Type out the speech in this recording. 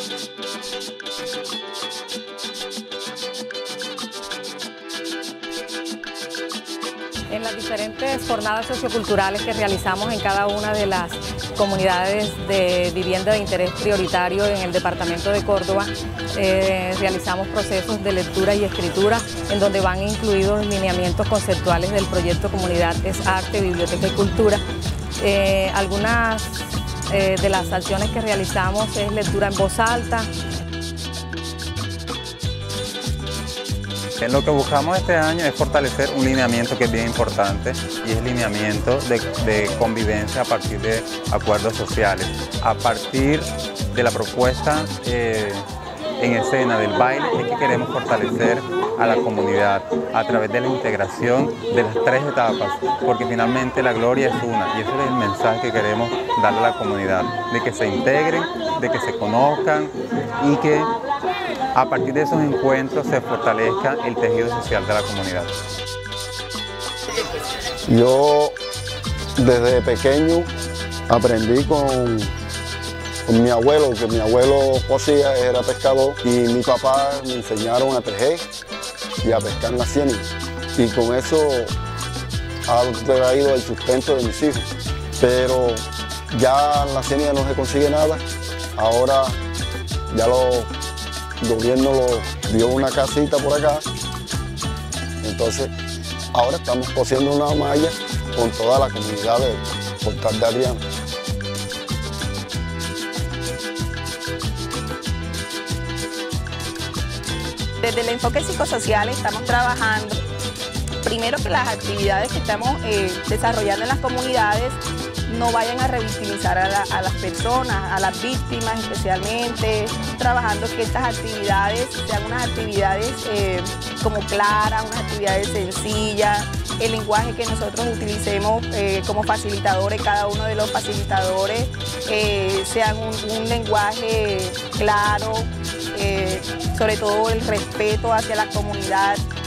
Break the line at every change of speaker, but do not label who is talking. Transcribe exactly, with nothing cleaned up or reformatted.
En las diferentes jornadas socioculturales que realizamos en cada una de las comunidades de vivienda de interés prioritario en el departamento de Córdoba, eh, realizamos procesos de lectura y escritura en donde van incluidos lineamientos conceptuales del proyecto Comunidad es Arte, Biblioteca y Cultura. Eh, algunas eh, de las acciones que realizamos es lectura en voz alta.
Lo que buscamos este año es fortalecer un lineamiento que es bien importante y es el lineamiento de, de convivencia a partir de acuerdos sociales, a partir de la propuesta eh, en escena del baile. Es que queremos fortalecer a la comunidad a través de la integración de las tres etapas, porque finalmente la gloria es una y ese es el mensaje que queremos darle a la comunidad, de que se integren, de que se conozcan y que a partir de esos encuentros se fortalezca el tejido social de la comunidad.
Yo desde pequeño aprendí con, con mi abuelo, que mi abuelo cosía, era pescador, y mi papá me enseñaron a tejer y a pescar en la ciénaga. Y con eso ha traído el sustento de mis hijos. Pero ya en la ciénaga no se consigue nada, ahora ya lo... el gobierno lo dio una casita por acá, entonces ahora estamos cosiendo una malla con toda la comunidad de Portal de Adriano.
Desde el enfoque psicosocial estamos trabajando, primero que las actividades que estamos eh, desarrollando en las comunidades no vayan a revictimizar a, la, a las personas, a las víctimas especialmente, trabajando que estas actividades sean unas actividades eh, como claras, unas actividades sencillas, el lenguaje que nosotros utilicemos eh, como facilitadores, cada uno de los facilitadores, eh, sean un, un lenguaje claro, eh, sobre todo el respeto hacia la comunidad.